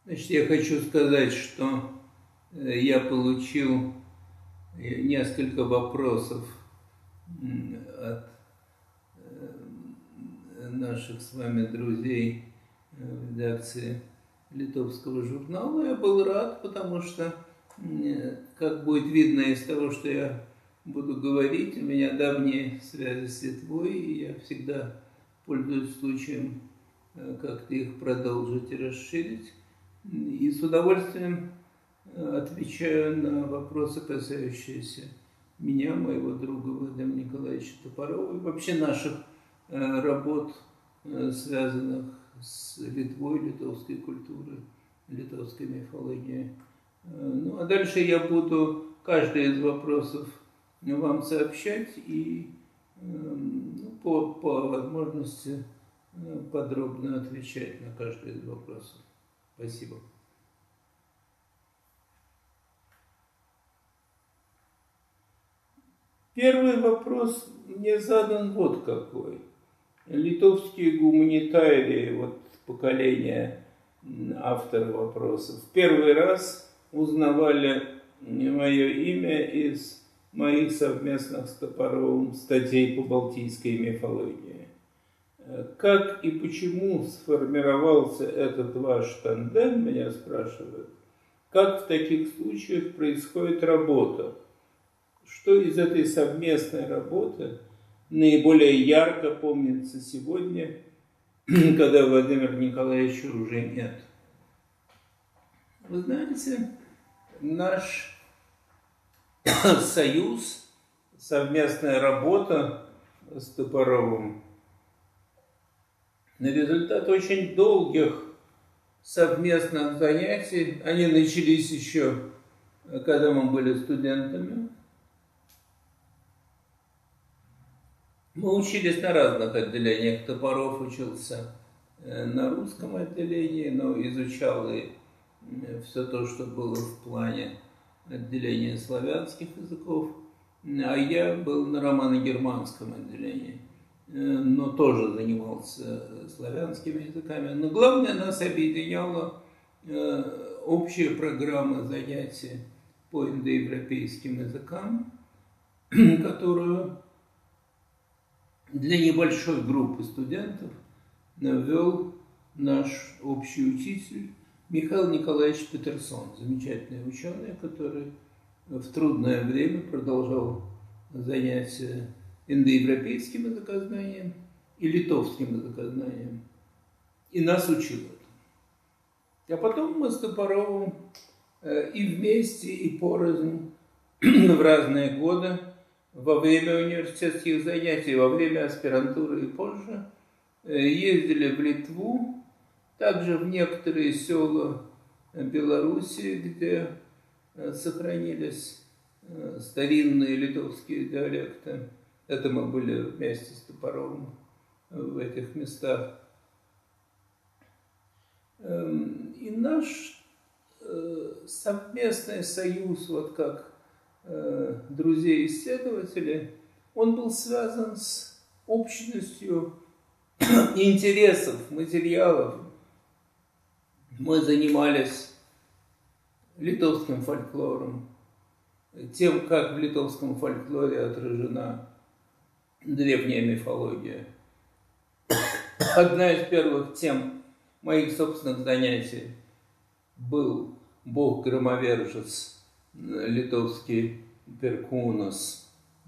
Значит, я хочу сказать, что я получил несколько вопросов от наших с вами друзей в редакции литовского журнала. Я был рад, потому что, как будет видно из того, что я буду говорить, у меня давние связи с Литвой, и я всегда пользуюсь случаем как-то их продолжить и расширить. И с удовольствием отвечаю на вопросы, касающиеся меня, моего друга Владимира Николаевича Топорова и вообще наших работ, связанных с Литвой, литовской культурой, литовской мифологией. Ну, а дальше я буду каждый из вопросов вам сообщать и по возможности подробно отвечать на каждый из вопросов. Спасибо. Первый вопрос мне задан вот какой. Литовские гуманитарии, вот поколение автора вопросов, первый раз узнавали мое имя из моих совместных с Топоровым статей по балтийской мифологии. Как и почему сформировался этот ваш тандем, меня спрашивают. Как в таких случаях происходит работа? Что из этой совместной работы наиболее ярко помнится сегодня, когда Владимира Николаевича уже нет? Вы знаете, наш союз, совместная работа с Топоровым, на результат очень долгих совместных занятий, они начались еще, когда мы были студентами. Мы учились на разных отделениях. Топоров учился на русском отделении, но изучал и все то, что было в плане отделения славянских языков. А я был на романо-германском отделении, но тоже занимался славянскими языками. Но главное, нас объединяла общая программа занятий по индоевропейским языкам, которую для небольшой группы студентов ввел наш общий учитель Михаил Николаевич Петерсон, замечательный ученый, который в трудное время продолжал занятия индоевропейским языкознанием и литовским языкознанием, и нас учил этому. А потом мы с Топоровым и вместе, и порознь в разные годы, во время университетских занятий, во время аспирантуры и позже, ездили в Литву, также в некоторые села Белоруссии, где сохранились старинные литовские диалекты. Это мы были вместе с Топоровым в этих местах. И наш совместный союз, вот как друзей-исследователей, он был связан с общностью интересов, материалов. Мы занимались литовским фольклором, тем, как в литовском фольклоре отражена древняя мифология. Одна из первых тем моих собственных занятий был бог-громовержец, литовский Перкунос.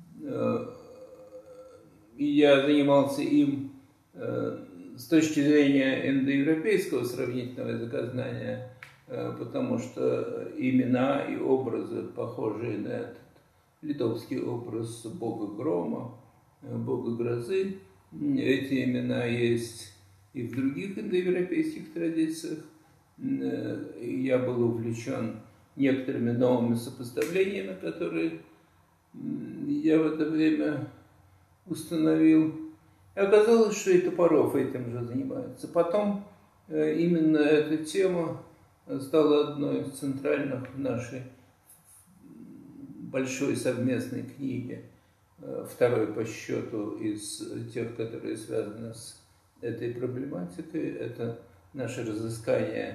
И я занимался им с точки зрения индоевропейского сравнительного языкознания, потому что имена и образы, похожие на этот литовский образ бога грома, бога грозы, эти имена есть и в других индоевропейских традициях. Я был увлечен некоторыми новыми сопоставлениями, которые я в это время установил. И оказалось, что и Топоров этим же занимается. Потом именно эта тема стала одной из центральных в нашей большой совместной книге, второй по счету из тех, которые связаны с этой проблематикой. Это наше разыскание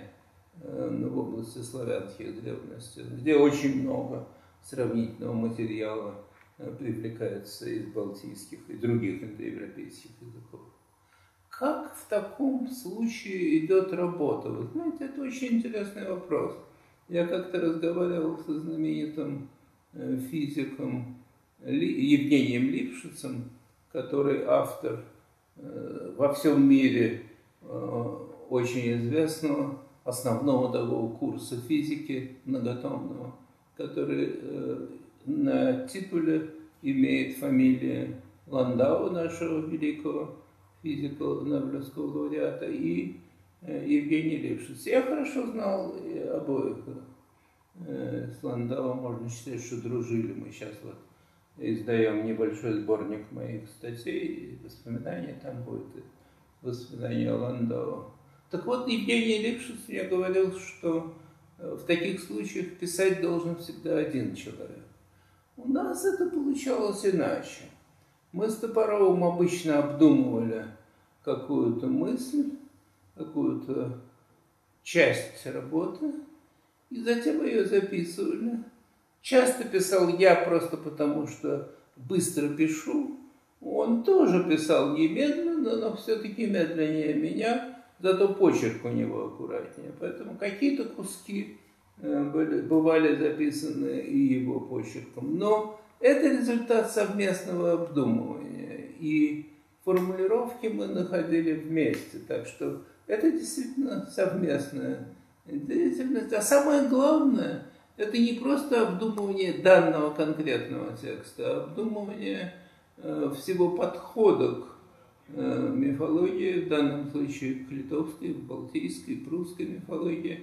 в области славянских древностей, где очень много сравнительного материала привлекается из балтийских и других индоевропейских языков. Как в таком случае идет работа? Вы знаете, это очень интересный вопрос. Я как-то разговаривал со знаменитым физиком Евгением Лившицем, который автор во всем мире очень известного основного такого курса физики многотомного, который на титуле имеет фамилию Ландау, нашего великого физика, Нобелевского лауреата, и Евгений Лившиц. Я хорошо знал обоих. С Ландау можно считать, что дружили. Мы сейчас вот издаем небольшой сборник моих статей, воспоминаний, там будет воспоминания о Ландау. Так вот, Евгений Лившиц мне говорил, что в таких случаях писать должен всегда один человек. У нас это получалось иначе. Мы с Топоровым обычно обдумывали какую-то мысль, какую-то часть работы, и затем ее записывали. Часто писал я просто потому, что быстро пишу. Он тоже писал немедленно, но все-таки медленнее меня, зато почерк у него аккуратнее. Поэтому какие-то куски бывали записаны и его почерком. Но это результат совместного обдумывания. И формулировки мы находили вместе. Так что это действительно совместная деятельность. А самое главное, это не просто обдумывание данного конкретного текста, а обдумывание всего подхода к мифологии, в данном случае к литовской, балтийской, прусской мифологии,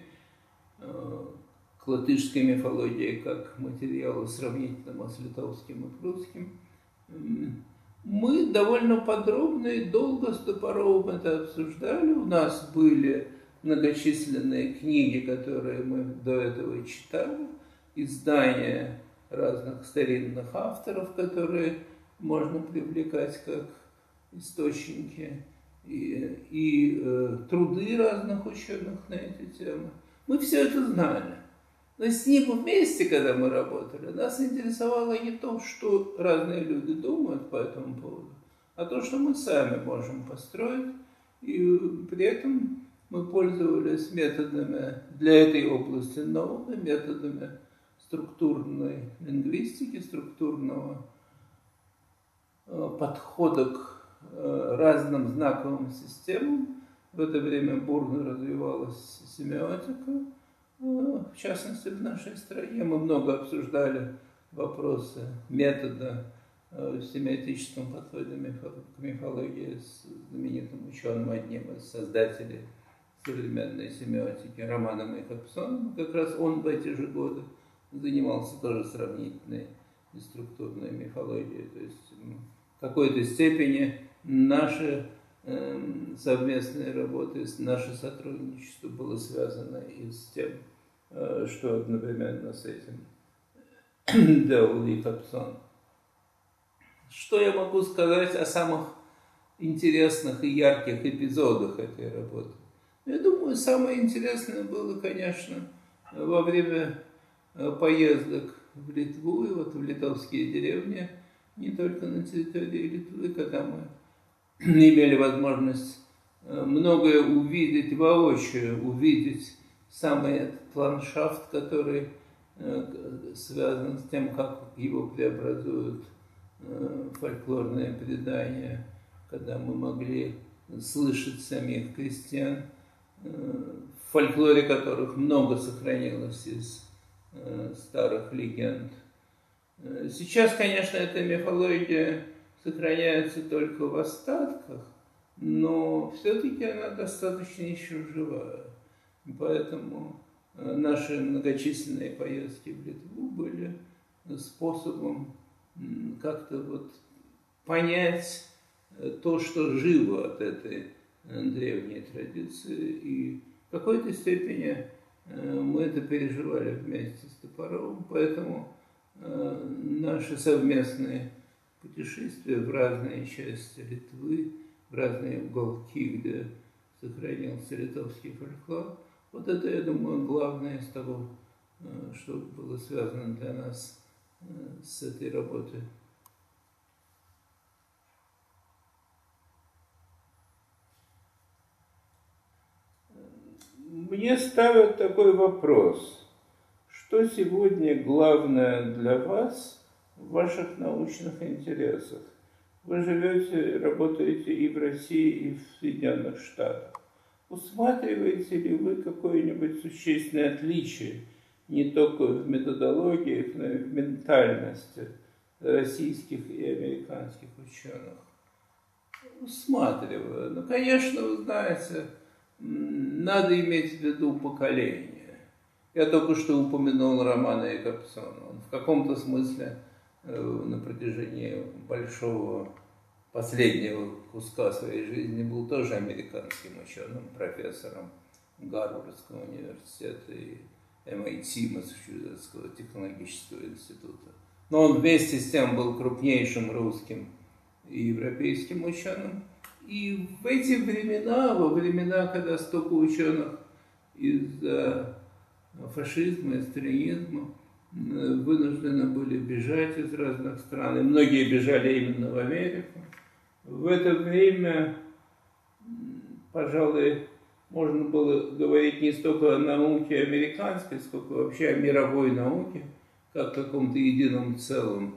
к латышской мифологии как материалу сравнительному с литовским и прусским. Мы довольно подробно и долго с Топоровым это обсуждали. У нас были многочисленные книги, которые мы до этого читали, издания разных старинных авторов, которые можно привлекать как источники, и труды разных ученых на эти темы. Мы все это знали. Но с ним вместе, когда мы работали, нас интересовало не то, что разные люди думают по этому поводу, а то, что мы сами можем построить. И при этом мы пользовались методами для этой области новыми, методами структурной лингвистики, структурного подхода к разным знаковым системам. В это время бурно развивалась семиотика, в частности в нашей стране. Мы много обсуждали вопросы метода в семиотическом подходе к мифологии с знаменитым ученым, одним из создателей современной семиотики, Романом Якобсоном. Как раз он в эти же годы занимался тоже сравнительной и структурной мифологией. То есть в какой-то степени наши совместные работы, наше сотрудничество было связано и с тем, что одновременно с этим делал Якобсон. Что я могу сказать о самых интересных и ярких эпизодах этой работы? Я думаю, самое интересное было, конечно, во время поездок в Литву и вот в литовские деревни, не только на территории Литвы, когда мы имели возможность многое увидеть воочию, увидеть самый этот ландшафт, который связан с тем, как его преобразуют фольклорные предания, когда мы могли слышать самих крестьян, в фольклоре которых много сохранилось из старых легенд. Сейчас, конечно, эта мифология сохраняется только в остатках, но все-таки она достаточно еще живая. Поэтому наши многочисленные поездки в Литву были способом как-то вот понять то, что живо от этой древней традиции. И в какой-то степени мы это переживали вместе с Топоровым, поэтому наши совместные путешествия в разные части Литвы, в разные уголки, где сохранился литовский фольклор, Вот это, я думаю, главное из того, что было связано для нас с этой работой. Мне ставят такой вопрос. Что сегодня главное для вас в ваших научных интересах? Вы живете, работаете и в России, и в Соединенных Штатах. Усматриваете ли вы какое-нибудь существенное отличие не только в методологии, но и в ментальности российских и американских ученых? Усматриваю. Ну, конечно, вы знаете, надо иметь в виду поколение. Я только что упомянул Романа Якобсона. Он в каком-то смысле на протяжении большого последнего куска своей жизни был тоже американским ученым, профессором Гарвардского университета и MIT, Массачусетского технологического института. Но он вместе с тем был крупнейшим русским и европейским ученым. И в эти времена, во времена, когда столько ученых из-за фашизма и сталинизма вынуждены были бежать из разных стран, и многие бежали именно в Америку, в это время, пожалуй, можно было говорить не столько о науке американской, сколько вообще о мировой науке, как о каком-то едином целом.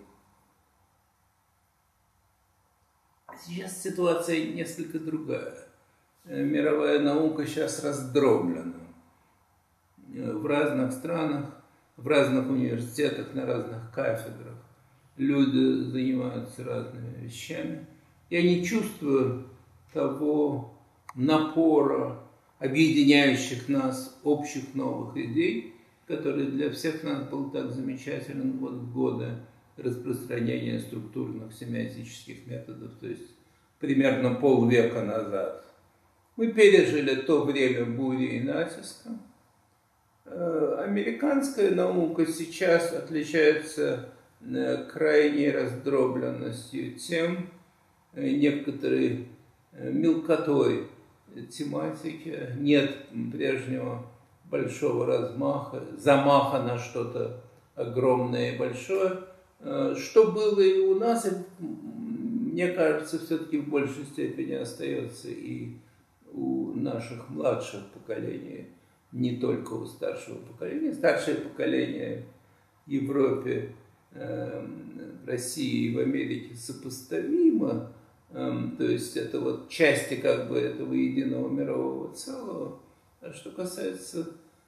Сейчас ситуация несколько другая. Мировая наука сейчас раздроблена. В разных странах, в разных университетах, на разных кафедрах люди занимаются разными вещами. Я не чувствую того напора объединяющих нас общих новых идей, который для всех нас был так замечателен вот в годы распространения структурных семиотических методов, то есть примерно полвека назад. Мы пережили то время бури и натиска. Американская наука сейчас отличается крайней раздробленностью тем, некоторой мелкотой тематики, нет прежнего большого размаха, замаха на что-то огромное и большое, что было и у нас, и, мне кажется, все-таки в большей степени остается и у наших младших поколений, не только у старшего поколения. Старшее поколение в Европе, в России и в Америке сопоставимо, то есть это вот части как бы этого единого мирового целого. А что касается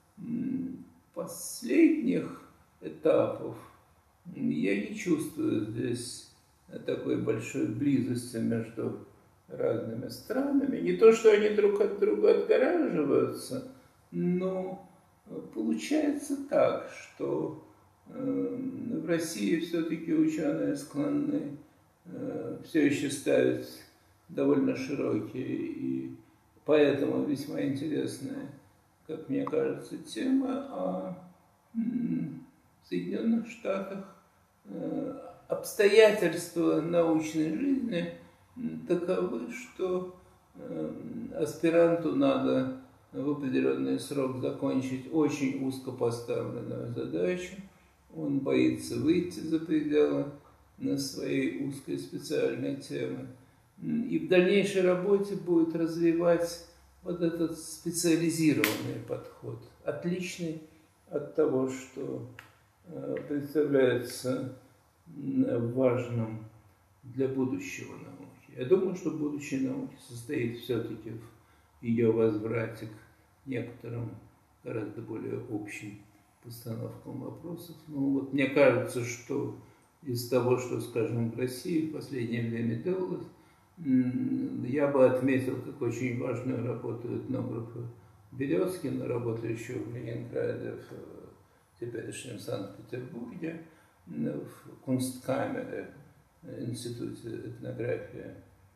последних этапов, я не чувствую здесь такой большой близости между разными странами. Не то, что они друг от друга отгораживаются, но получается так, что в России все-таки ученые склонны все еще ставить довольно широкие и поэтому весьма интересные, как мне кажется, тема, а в Соединенных Штатах обстоятельства научной жизни таковы, что аспиранту надо в определенный срок закончить очень узко поставленную задачу, он боится выйти за пределы своей узкой специальной темы, и в дальнейшей работе будет развивать вот этот специализированный подход, отличный от того, что представляется важным для будущего науки. Я думаю, что будущее науки состоит все-таки в ее возврате к некоторым гораздо более общим постановкам вопросов. Ну вот мне кажется, что из того, что, скажем, в России в последнее время делалось, я бы отметил как очень важную работу этнографа Березкина, работающего в Ленинграде, в теперешнем Санкт-Петербурге, в Кунсткамере, Институте этнографии.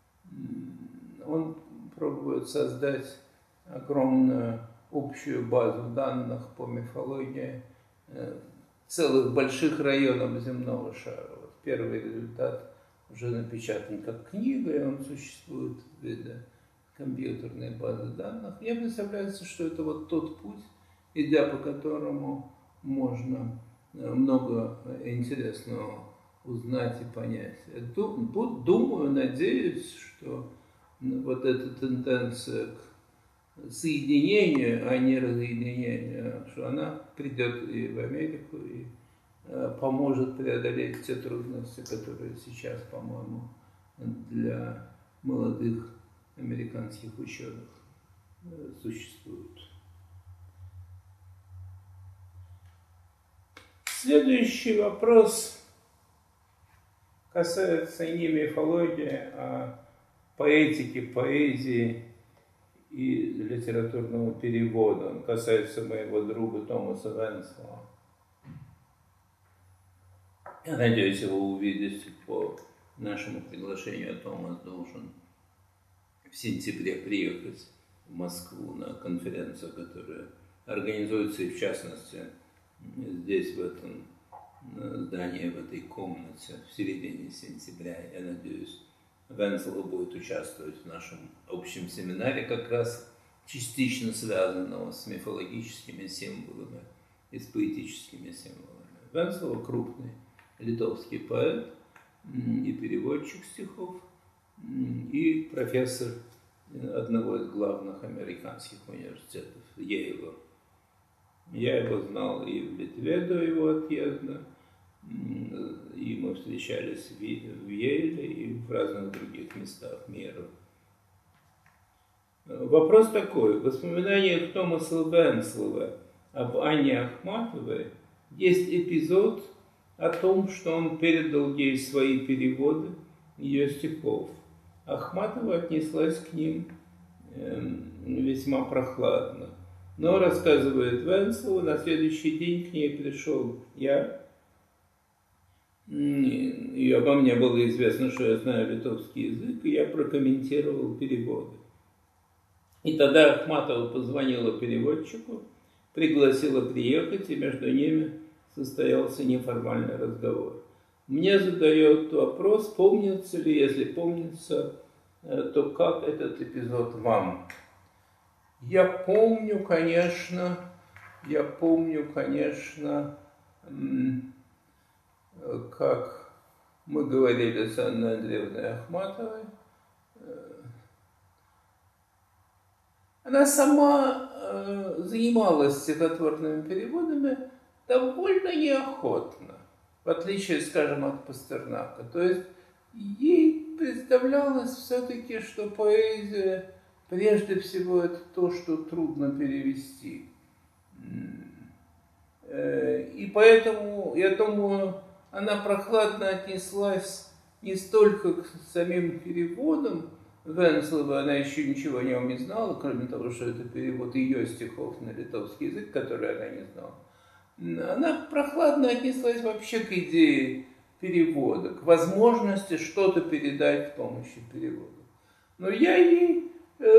Он пробует создать огромную общую базу данных по мифологии целых больших районов земного шара. Вот первый результат уже напечатан как книга, и он существует в виде компьютерной базы данных. Мне представляется, что это вот тот путь, идя по которому можно много интересного узнать и понять. Думаю, надеюсь, что вот эта тенденция к соединению, а не разъединению, что она придет и в Америку, и поможет преодолеть те трудности, которые сейчас, по-моему, для молодых американских ученых существуют. Следующий вопрос касается не мифологии, а поэтики, поэзии и литературного перевода. Он касается моего друга Томаса Венслова. Я надеюсь его увидеть по нашему приглашению. Томас должен в сентябре приехать в Москву на конференцию, которая организуется, и в частности здесь, в этом здании, в этой комнате, в середине сентября. Я надеюсь, Венслов будет участвовать в нашем общем семинаре, как раз частично связанного с мифологическими символами и с поэтическими символами. Венслов крупный литовский поэт и переводчик стихов, и профессор одного из главных американских университетов, Йейла. Я его знал и в Литве до его отъезда, и мы встречались в Йейле и в разных других местах мира. Вопрос такой. В воспоминаниях Томаса Венслова об Анне Ахматовой есть эпизод о том, что он передал ей свои переводы ее стихов. Ахматова отнеслась к ним весьма прохладно. Но, рассказывает Венслов, на следующий день к ней пришел я, и обо мне было известно, что я знаю литовский язык, и я прокомментировал переводы. И тогда Ахматова позвонила переводчику, пригласила приехать, и между ними состоялся неформальный разговор. Мне задает вопрос, помнится ли, если помнится, то как этот эпизод вам? Я помню, конечно, как мы говорили с Анной Андреевной Ахматовой. Она сама занималась стихотворными переводами довольно неохотно, в отличие, скажем, от Пастернака. То есть ей представлялось все-таки, что поэзия прежде всего это то, что трудно перевести. И поэтому, я думаю, она прохладно отнеслась не столько к самим переводам Венслова, она еще ничего о нем не знала, кроме того, что это перевод ее стихов на литовский язык, который она не знала. Она прохладно отнеслась вообще к идее перевода, к возможности что-то передать с помощью перевода. Но я ей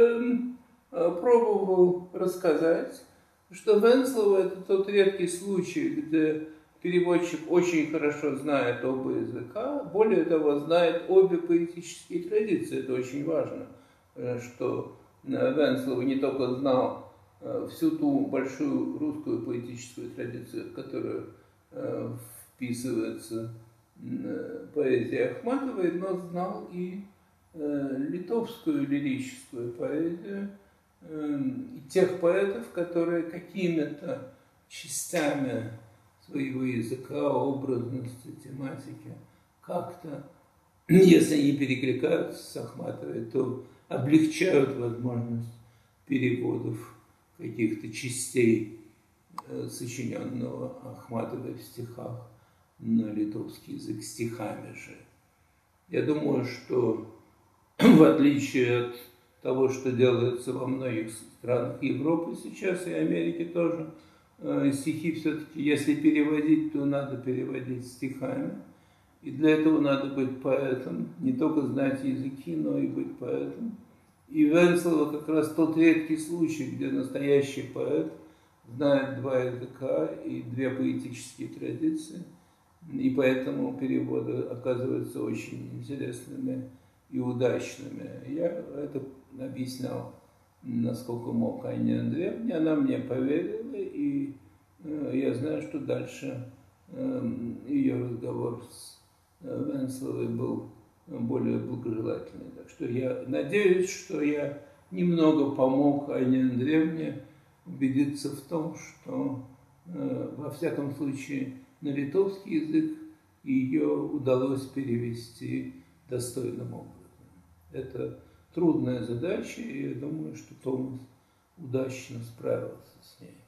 пробовал рассказать, что Венслов это тот редкий случай, где переводчик очень хорошо знает оба языка, более того, знает обе поэтические традиции. Это очень важно, что Венслов не только знал всю ту большую русскую поэтическую традицию, в которую вписывается поэзия Ахматовой, но знал и литовскую лирическую поэзию, и тех поэтов, которые какими-то частями своего языка, образности, тематики как-то, если они перекликаются с Ахматовой, то облегчают возможность переводов каких-то частей сочиненного Ахматовой в стихах на литовский язык стихами же. Я думаю, что в отличие от того, что делается во многих странах Европы сейчас и Америки тоже, стихи все-таки, если переводить, то надо переводить стихами. И для этого надо быть поэтом, не только знать языки, но и быть поэтом. И Венслова как раз тот редкий случай, где настоящий поэт знает два языка и две поэтические традиции, и поэтому переводы оказываются очень интересными и удачными. Я это объяснял, насколько мог Анне Андреевне. Она мне поверила, и я знаю, что дальше ее разговор с Венцеловой был более благожелательный. Так что я надеюсь, что я немного помог Анне Андреевне убедиться в том, что во всяком случае на литовский язык ее удалось перевести достойным образом. Это трудная задача, и я думаю, что Томас удачно справился с ней.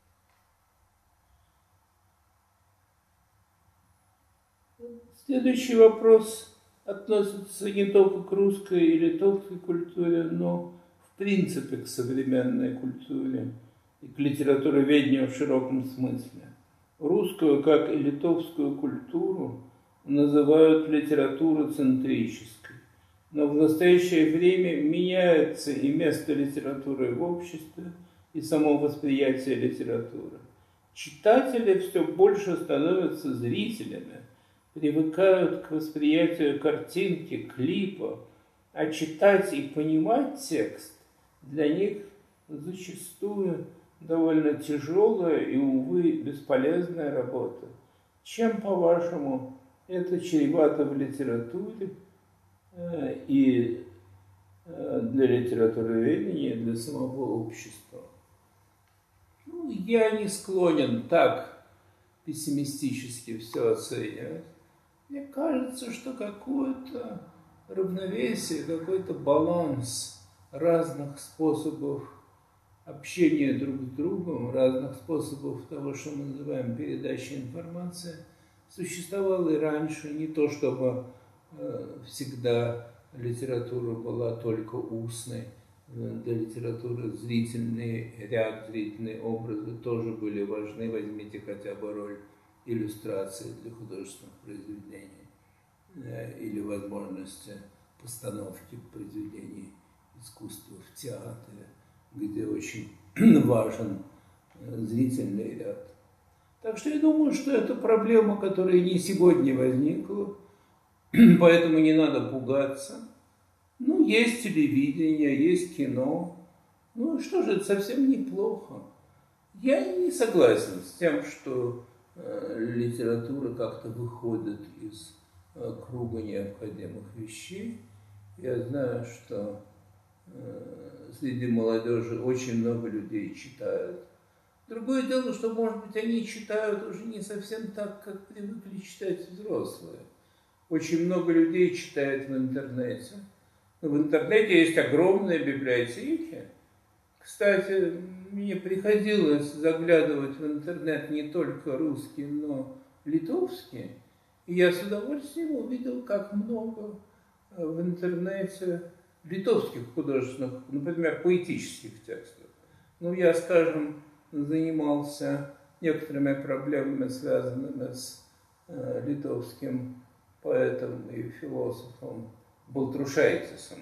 Следующий вопрос относится не только к русской и литовской культуре, но в принципе к современной культуре и к литературоведению в широком смысле. Русскую, как и литовскую культуру, называют литературоцентрической. Но в настоящее время меняется и место литературы в обществе, и само восприятие литературы. Читатели все больше становятся зрителями, привыкают к восприятию картинки, клипа, а читать и понимать текст для них зачастую довольно тяжелая и, увы, бесполезная работа. Чем, по-вашему, это чревато в литературе и для литературоведения, и для самого общества? Ну, я не склонен так пессимистически все оценивать. Мне кажется, что какое-то равновесие, какой-то баланс разных способов общения друг с другом, разных способов того, что мы называем передачей информации, существовало и раньше. Не то, чтобы всегда литература была только устной. Для литературы зрительный ряд, зрительные образы тоже были важны. Возьмите хотя бы роль иллюстрации для художественных произведений или возможности постановки произведений искусства в театре, где очень важен зрительный ряд. Так что я думаю, что это проблема, которая не сегодня возникла, поэтому не надо пугаться. Ну, есть телевидение, есть кино. Ну, что же, это совсем неплохо. Я не согласен с тем, что литература как-то выходит из круга необходимых вещей. Я знаю, что среди молодежи очень много людей читают. Другое дело, что, может быть, они читают уже не совсем так, как привыкли читать взрослые. Очень много людей читают в интернете. В интернете есть огромные библиотеки. Кстати, мне приходилось заглядывать в интернет не только русский, но литовский. И я с удовольствием увидел, как много в интернете литовских художественных, например, поэтических текстов. Ну, я, скажем, занимался некоторыми проблемами, связанными с литовским поэтом и философом Балтрушайтисом,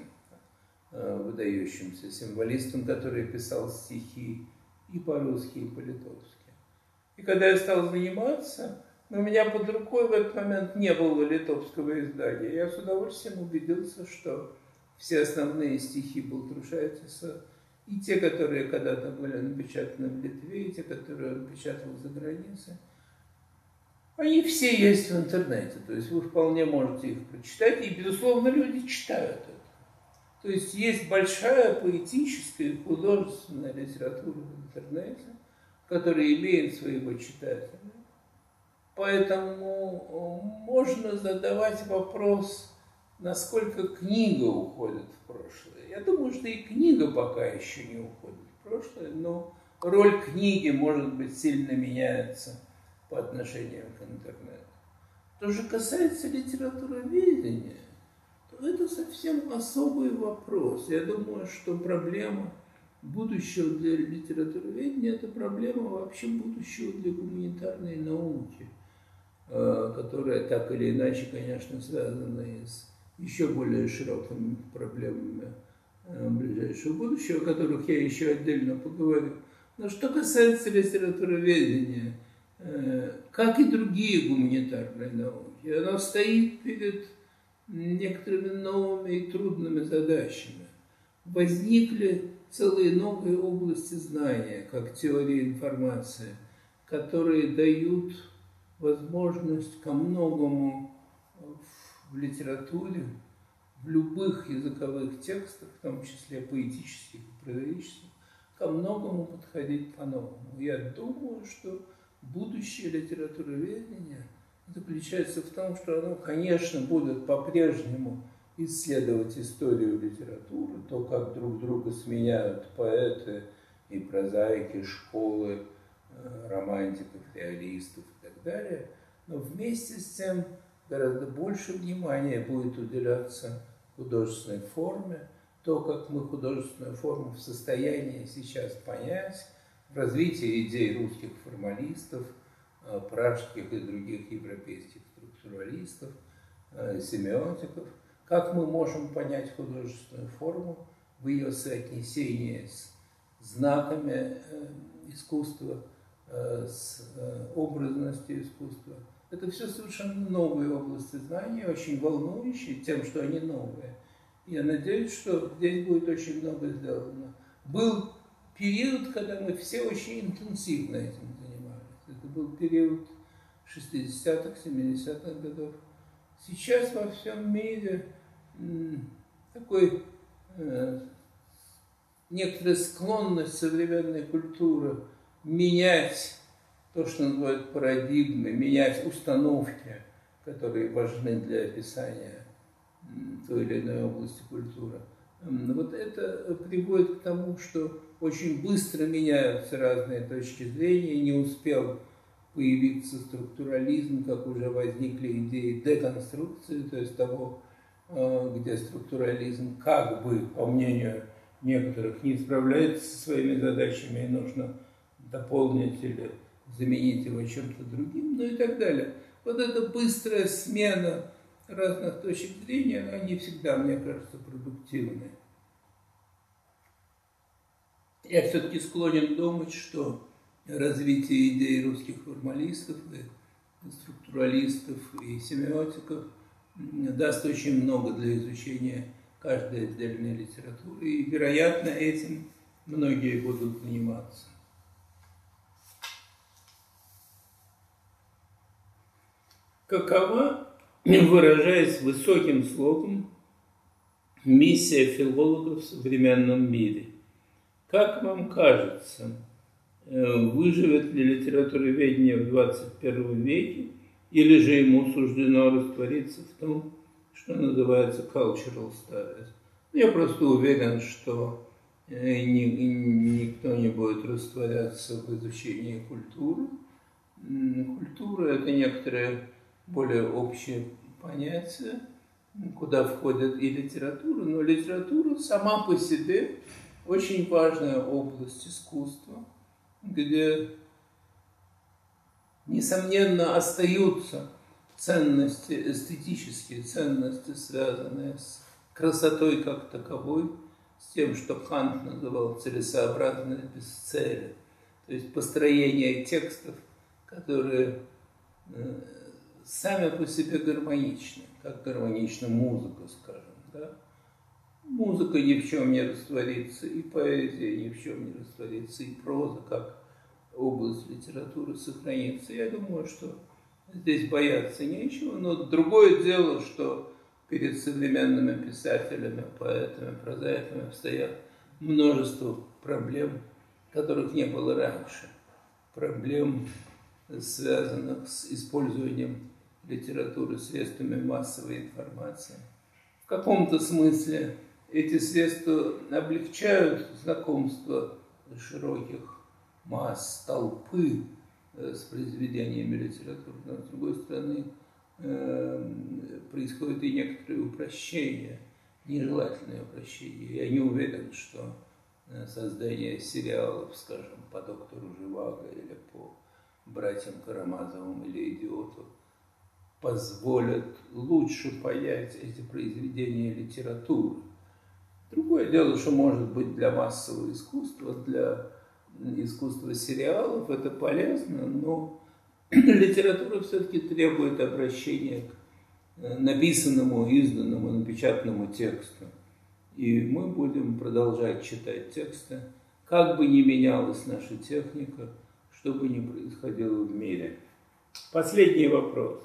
выдающимся символистом, который писал стихи и по-русски, и по-литовски. И когда я стал заниматься, у меня под рукой в этот момент не было литовского издания. Я с удовольствием убедился, что все основные стихи Балтрушайтиса, и те, которые когда-то были напечатаны в Литве, и те, которые он печатал за границей, они все есть в интернете, то есть вы вполне можете их прочитать, и, безусловно, люди читают это. То есть есть большая поэтическая и художественная литература в интернете, которая имеет своего читателя. Поэтому можно задавать вопрос, насколько книга уходит в прошлое. Я думаю, что и книга пока еще не уходит в прошлое, но роль книги, может быть, сильно меняется по отношению к интернету. Что же касается литературоведения, то это совсем особый вопрос. Я думаю, что проблема будущего для литературоведения – это проблема вообще будущего для гуманитарной науки, которая так или иначе, конечно, связана и с еще более широкими проблемами ближайшего будущего, о которых я еще отдельно поговорю. Но что касается литературоведения, как и другие гуманитарные науки, она стоит перед некоторыми новыми и трудными задачами. Возникли целые новые области знания, как теория информации, которые дают возможность ко многому в литературе, в любых языковых текстах, в том числе поэтических и прозаических, ко многому подходить по-новому. Я думаю, что будущее литературоведения заключается в том, что оно, конечно, будет по-прежнему исследовать историю литературы, то, как друг друга сменяют поэты и прозаики, школы, романтиков, реалистов и так далее, но вместе с тем гораздо больше внимания будет уделяться художественной форме, то, как мы художественную форму в состоянии сейчас понять, в развитии идей русских формалистов, пражских и других европейских структуралистов, семиотиков, как мы можем понять художественную форму в ее соотнесении с знаками искусства, с образностью искусства. Это все совершенно новые области знания, очень волнующие тем, что они новые. Я надеюсь, что здесь будет очень много сделано. Был период, когда мы все очень интенсивно этим занимались. Это был период 60-х, 70-х годов. Сейчас во всем мире такой некоторая склонность современной культуры менять то, что называют парадигмы, менять установки, которые важны для описания той или иной области культуры. Вот это приводит к тому, что очень быстро меняются разные точки зрения, не успел появиться структурализм, как уже возникли идеи деконструкции, то есть того, где структурализм как бы, по мнению некоторых, не справляется со своими задачами и нужно дополнить или заменить его чем-то другим, ну и так далее. Вот эта быстрая смена разных точек зрения, она не всегда, мне кажется, продуктивная. Я все-таки склонен думать, что развитие идей русских формалистов, и структуралистов, и семиотиков даст очень много для изучения каждой отдельной литературы, и, вероятно, этим многие будут заниматься. Какова, выражаясь высоким слогом, миссия филологов в современном мире? Как вам кажется, выживет ли литературоведение в 21 веке, или же ему суждено раствориться в том, что называется cultural studies? Я просто уверен, что никто не будет растворяться в изучении культуры. Культура – это некоторые более общее понятие, куда входит и литература, но литература сама по себе очень важная область искусства, где, несомненно, остаются ценности, эстетические ценности, связанные с красотой как таковой, с тем, что Кант называл целесообразность без цели, то есть построение текстов, которые сами по себе гармоничны, как гармонична музыка, скажем, да? Музыка ни в чем не растворится, и поэзия ни в чем не растворится, и проза, как область литературы, сохранится. Я думаю, что здесь бояться нечего, но другое дело, что перед современными писателями, поэтами, прозаиками стоят множество проблем, которых не было раньше. Проблем, связанных с использованием литературы средствами массовой информации. В каком-то смысле эти средства облегчают знакомство широких масс, толпы с произведениями литературы, но, с другой стороны, происходит и некоторые упрощения, нежелательные упрощения. Я не уверен, что создание сериалов, скажем, по доктору Живаго или по братьям Карамазовым или Идиоту позволят лучше понять эти произведения литературы. Другое дело, что, может быть, для массового искусства, для искусства сериалов это полезно, но литература все-таки требует обращения к написанному, изданному, напечатанному тексту. И мы будем продолжать читать тексты, как бы ни менялась наша техника, что бы ни происходило в мире. Последний вопрос.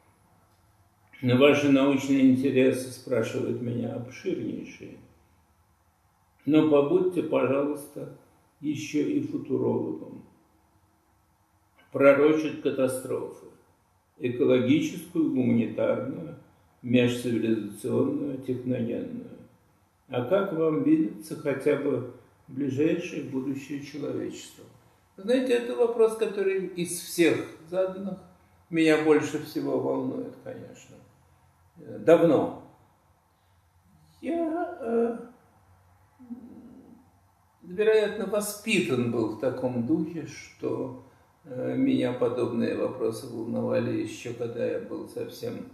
Ваши научные интересы спрашивают меня обширнейшие. Но побудьте, пожалуйста, еще и футурологом. Пророчат катастрофы. Экологическую, гуманитарную, межцивилизационную, техногенную. А как вам видится хотя бы ближайшее будущее человечества? Знаете, это вопрос, который из всех заданных меня больше всего волнует, конечно. Давно. Я, вероятно, воспитан был в таком духе, что меня подобные вопросы волновали еще когда я был совсем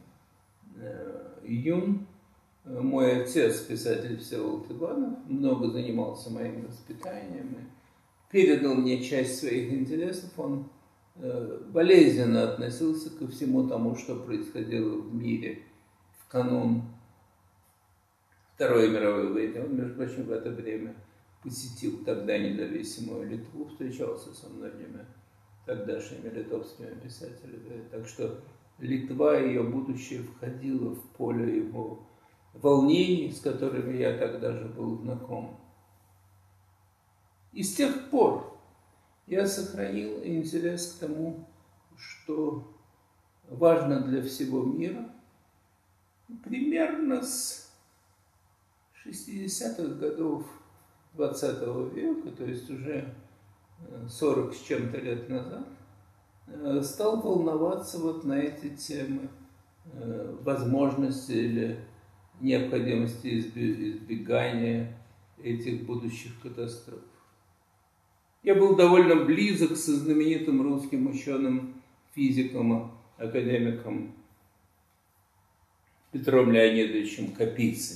юн. Мой отец, писатель Всеволод Иванов, много занимался моим воспитанием и передал мне часть своих интересов. Он болезненно относился ко всему тому, что происходило в мире в канун Второй мировой войны. Он, между прочим, в это время посетил тогда независимую Литву, встречался со многими тогдашними литовскими писателями. Так что Литва и ее будущее входило в поле его волнений, с которыми я тогда же был знаком. И с тех пор я сохранил интерес к тому, что важно для всего мира. Примерно с 60-х годов 20 века, то есть уже 40 с чем-то лет назад, стал волноваться вот на эти темы возможности или необходимости избегания этих будущих катастроф. Я был довольно близок со знаменитым русским ученым, физиком, академиком Петром Леонидовичем Капицей.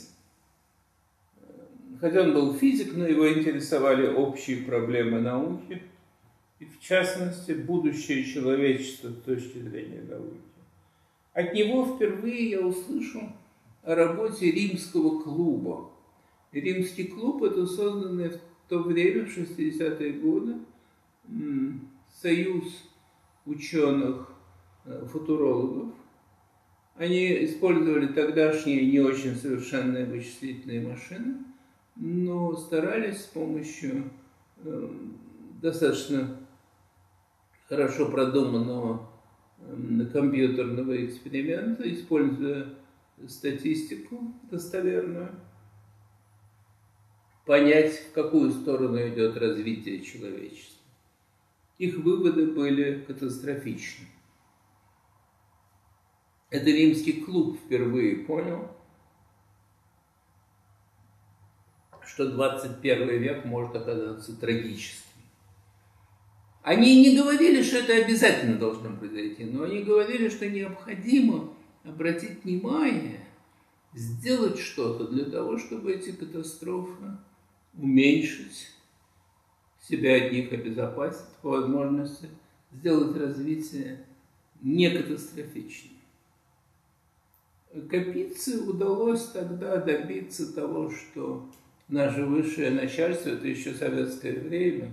Хотя он был физик, но его интересовали общие проблемы науки, и в частности будущее человечества с точки зрения науки. От него впервые я услышал о работе Римского клуба. Римский клуб – это созданный в то время, в 60-е годы, союз ученых-футурологов. Они использовали тогдашние не очень совершенные вычислительные машины, но старались с помощью достаточно хорошо продуманного компьютерного эксперимента, используя статистику достоверную, понять, в какую сторону идет развитие человечества. Их выводы были катастрофичны. Это Римский клуб впервые понял, что 21 век может оказаться трагическим. Они не говорили, что это обязательно должно произойти, но они говорили, что необходимо обратить внимание, сделать что-то для того, чтобы эти катастрофы уменьшить, себя от них обезопасить, по возможности сделать развитие не катастрофичным. Капице удалось тогда добиться того, что наше высшее начальство, это еще советское время,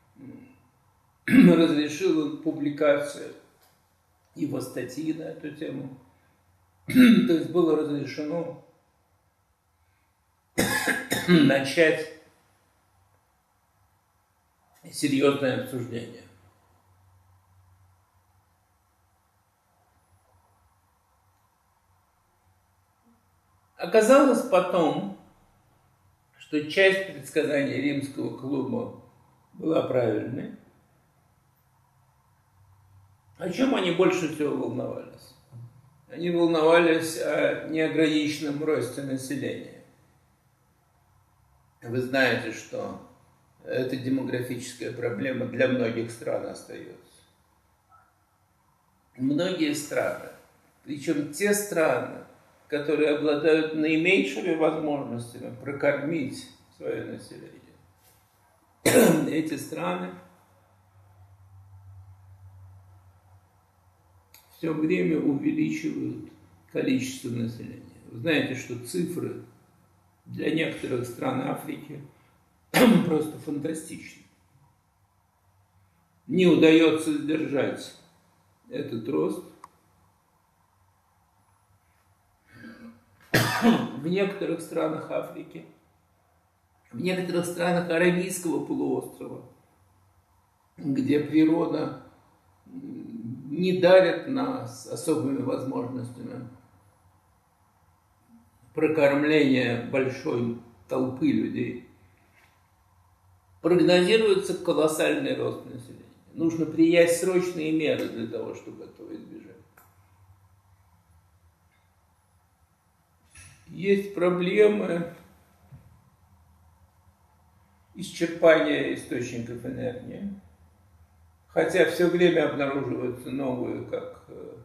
разрешило публикацию его статьи на эту тему. То есть было разрешено начать серьезное обсуждение. Оказалось потом, что часть предсказаний Римского клуба была правильной. О чем они больше всего волновались? Они волновались о неограниченном росте населения. Вы знаете, что эта демографическая проблема для многих стран остается. Многие страны, причем те страны, которые обладают наименьшими возможностями прокормить свое население, эти страны все время увеличивают количества населения. Вы знаете, что цифры для некоторых стран Африки просто фантастичны. Не удается сдержать этот рост. В некоторых странах Африки, в некоторых странах Аравийского полуострова, где природа не дарит нас особыми возможностями прокормления большой толпы людей, прогнозируется колоссальный рост населения. Нужно принять срочные меры для того, чтобы этого избежать. Есть проблемы исчерпания источников энергии, хотя все время обнаруживаются новые, как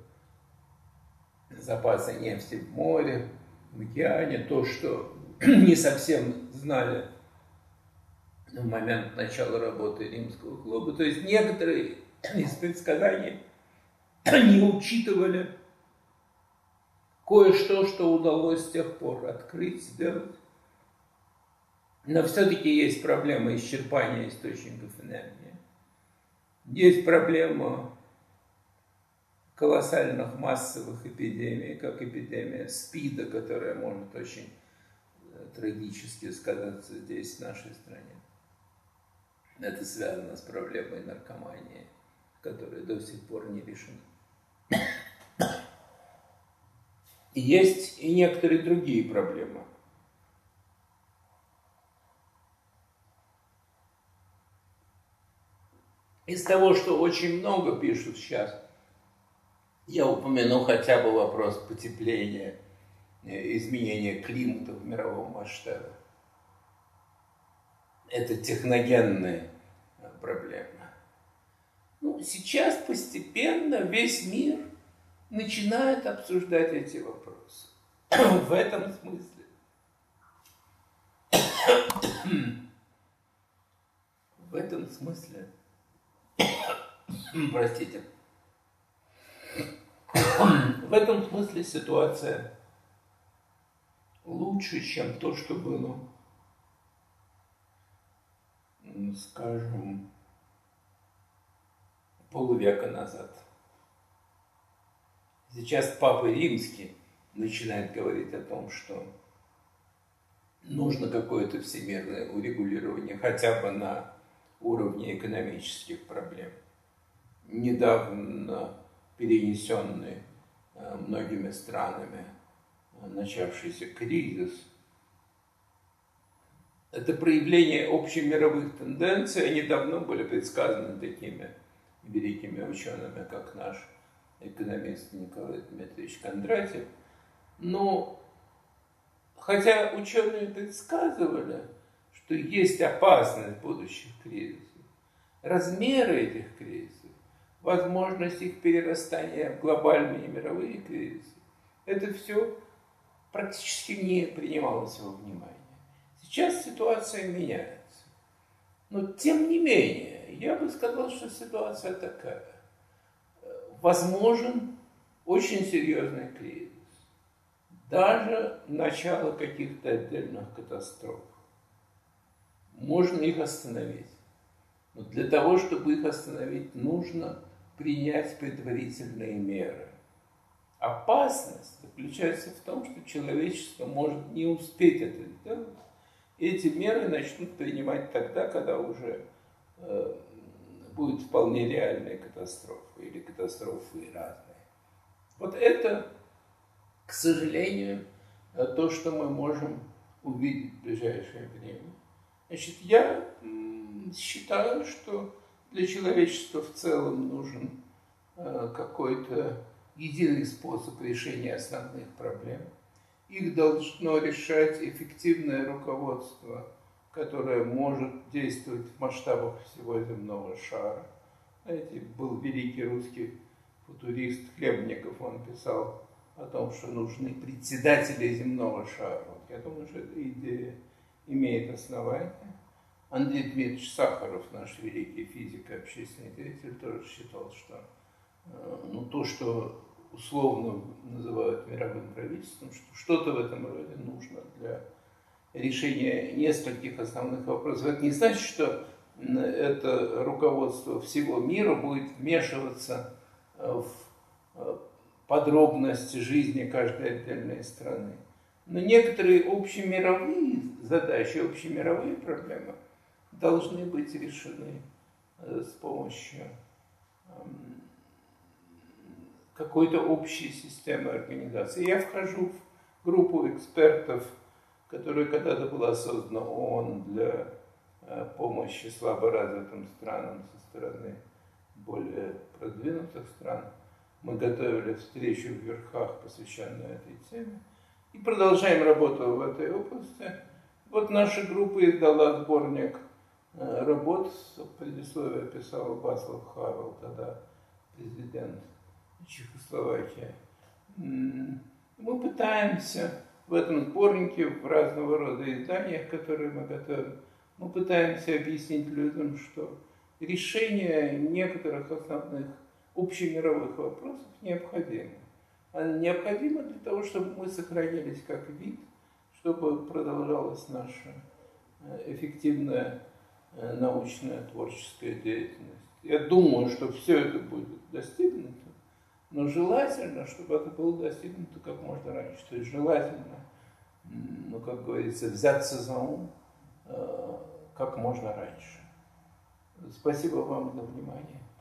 запасы нефти в море, в океане, то, что не совсем знали в момент начала работы Римского клуба. То есть некоторые из предсказаний не учитывали кое-что, что удалось с тех пор открыть, сделать. Но все-таки есть проблема исчерпания источников энергии. Есть проблема колоссальных массовых эпидемий, как эпидемия СПИДа, которая может очень трагически сказаться здесь, в нашей стране. Это связано с проблемой наркомании, которая до сих пор не решена. Есть и некоторые другие проблемы. Из того, что очень много пишут сейчас, я упомяну хотя бы вопрос потепления, изменения климата в мировом масштабе. Это техногенная проблема. Сейчас постепенно весь мир начинает обсуждать эти вопросы. В этом смысле. В этом смысле. Простите. В этом смысле ситуация лучше, чем то, что было, скажем, полвека назад. Сейчас Папа Римский начинает говорить о том, что нужно какое-то всемирное урегулирование хотя бы на уровне экономических проблем. Недавно перенесенный многими странами начавшийся кризис – это проявление общемировых тенденций. Они давно были предсказаны такими великими учеными, как наш экономист Николай Дмитриевич Кондратьев. Но хотя ученые предсказывали, что есть опасность будущих кризисов, размеры этих кризисов, возможность их перерастания в глобальные мировые кризисы, это все практически не принималось во внимание. Сейчас ситуация меняется. Но тем не менее, я бы сказал, что ситуация такая. Возможен очень серьезный кризис. Даже начало каких-то отдельных катастроф. Можно их остановить. Но для того, чтобы их остановить, нужно принять предварительные меры. Опасность заключается в том, что человечество может не успеть это сделать. И эти меры начнут принимать тогда, когда уже будет вполне реальная катастрофа или катастрофы разные. Вот это, к сожалению, то, что мы можем увидеть в ближайшее время. Значит, я считаю, что для человечества в целом нужен какой-то единый способ решения основных проблем. Их должно решать эффективное руководство, которое может действовать в масштабах всего земного шара. Знаете, был великий русский футурист Хлебников, он писал о том, что нужны председатели земного шара. Вот я думаю, что эта идея имеет основание. Андрей Дмитриевич Сахаров, наш великий физик и общественный деятель, тоже считал, что то, что условно называют мировым правительством, что что-то в этом роде нужно для решения нескольких основных вопросов. Это не значит, что это руководство всего мира будет вмешиваться в подробности жизни каждой отдельной страны. Но некоторые общемировые задачи, общемировые проблемы должны быть решены с помощью какой-то общей системы организации. Я вхожу в группу экспертов, которая когда-то была создана ООН для помощи слаборазвитым странам со стороны более продвинутых стран. Мы готовили встречу в Верхах, посвященную этой теме, и продолжаем работу в этой области. Вот наша группа издала сборник работ, предисловие писал Вацлав Хавел, тогда президент Чехословакии. Мы пытаемся в этом сборнике, в разного рода изданиях, которые мы готовим, мы пытаемся объяснить людям, что решение некоторых основных общемировых вопросов необходимо. Оно необходимо для того, чтобы мы сохранились как вид, чтобы продолжалась наша эффективная научная творческая деятельность. Я думаю, что все это будет достигнуто, но желательно, чтобы это было достигнуто как можно раньше. То есть желательно, ну, как говорится, взяться за ум как можно раньше. Спасибо вам за внимание.